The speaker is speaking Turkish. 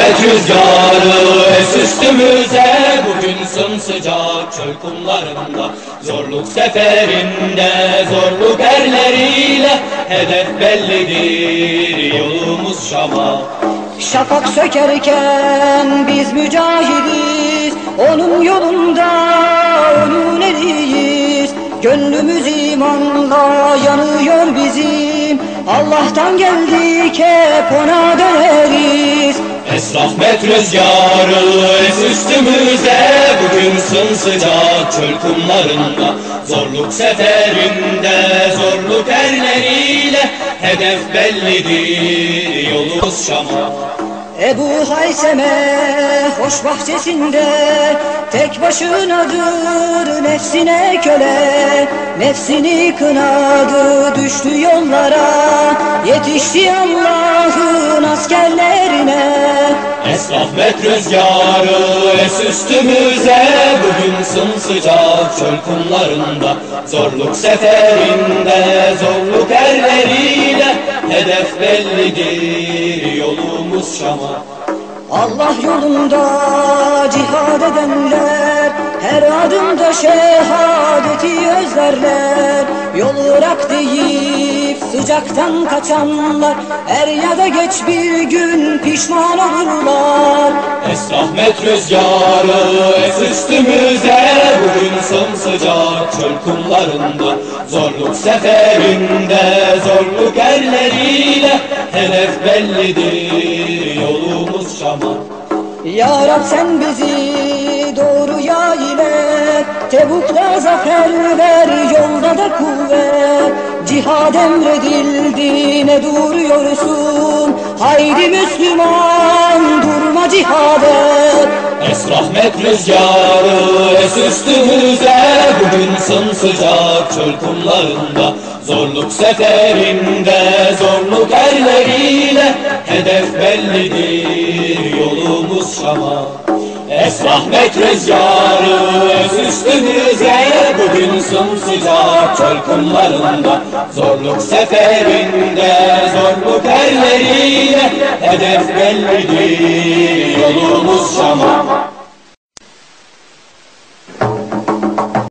rahmet rüzgarı es üstümüze. Bugün sımsıcak çöl kumlarında, zorluk seferinde, zorluk erleriyle hedef bellidir, yolumuz Şam'a. Şafak sökerken biz mücahidiz, onun yolunda onun eliyiz. Gönlümüz imanla yanıyor bizim, Allah'tan geldik hep ona döneriz. Es rahmet rüzgarı es üstümüze. Bugün sımsıcak çöl kumlarında, zorluk seferinde, zorluk erleriyle hedef bellidir, yolumuz Şam'a. Ebu Hayseme hoş bahçesinde tek başınadır, nefsine köle. Nefsini kınadı, düştü yollara, yetişti Allah'ın askerlerine. Es rahmet rüzgarı es üstümüze. Bugün sımsıcak çöl kumlarında, zorluk seferinde, zorluk erleriyle hedef bellidir, yolumuz Şam'a. Allah yolunda cihad edenler her adımda şehadeti özlerler. Yol Irak deyip sıcaktan kaçanlar er ya da geç bir gün pişman olurlar. Es rahmet rüzgarı es üstümüze. Bugün sımsıcak çöl kumlarında, zorluk seferinde, zorluk erleriyle hedef bellidir, yolumuz Şam'a. Ya Rab sen bizi doğruya ilet, Tebuk'ta zafer ver, yolda da kuvvet. Cihad emredildi, ne duruyorsun? Haydi Müslüman durma cihad et. Es rahmet rüzgarı es üstümüze. Bugün sımsıcak çöl kumlarında, zorluk seferinde, zorluk erleriyle hedef bellidir, yolumuz Şam'a. Es rahmet rüzgarı es üstümüze. Bugün sımsıcak çöl kumlarında, zorluk seferinde, zorluk erleriyle hedef bellidir, yolumuz Şam'a.